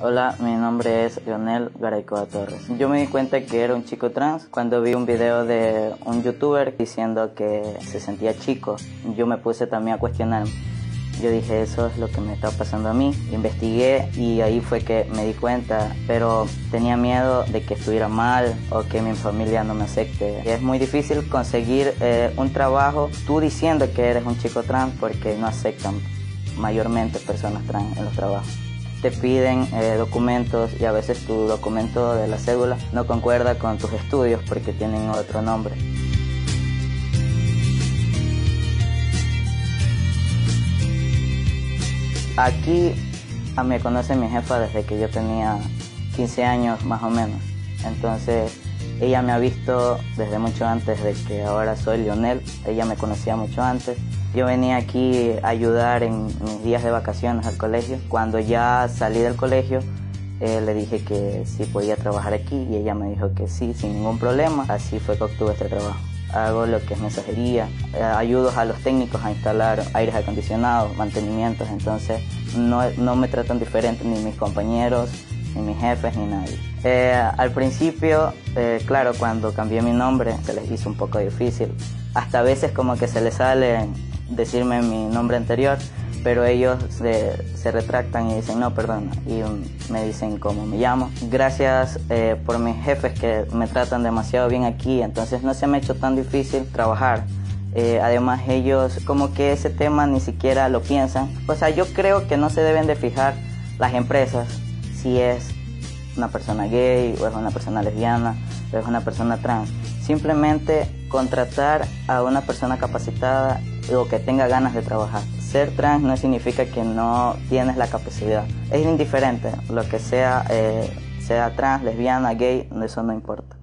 Hola, mi nombre es Lionel Garaycoa Torres. Yo me di cuenta que era un chico trans cuando vi un video de un youtuber diciendo que se sentía chico. Yo me puse también a cuestionarme. Yo dije, eso es lo que me está pasando a mí. Investigué y ahí fue que me di cuenta, pero tenía miedo de que estuviera mal o que mi familia no me acepte. Es muy difícil conseguir un trabajo tú diciendo que eres un chico trans porque no aceptan mayormente personas trans en los trabajos. Te piden documentos y a veces tu documento de la cédula no concuerda con tus estudios porque tienen otro nombre. Aquí me conoce mi jefa desde que yo tenía 15 años más o menos. Entonces ella me ha visto desde mucho antes de que ahora soy Lionel. Ella me conocía mucho antes. Yo venía aquí a ayudar en mis días de vacaciones al colegio. Cuando ya salí del colegio, le dije que sí podía trabajar aquí y ella me dijo que sí, sin ningún problema. Así fue que obtuve este trabajo. Hago lo que es mensajería, ayudo a los técnicos a instalar aires acondicionados, mantenimientos, entonces no me tratan diferente ni mis compañeros, ni mis jefes, ni nadie. Al principio, claro, cuando cambié mi nombre, se les hizo un poco difícil. Hasta a veces como que se les sale decirme mi nombre anterior, pero ellos se retractan y dicen no, perdona, y me dicen cómo me llamo. Gracias por mis jefes que me tratan demasiado bien aquí, entonces no se me ha hecho tan difícil trabajar. Además ellos como que ese tema ni siquiera lo piensan. O sea, yo creo que no se deben de fijar las empresas si es una persona gay o es una persona lesbiana o es una persona trans. Simplemente contratar a una persona capacitada o que tenga ganas de trabajar. Ser trans no significa que no tienes la capacidad. Es indiferente, lo que sea, sea trans, lesbiana, gay, eso no importa.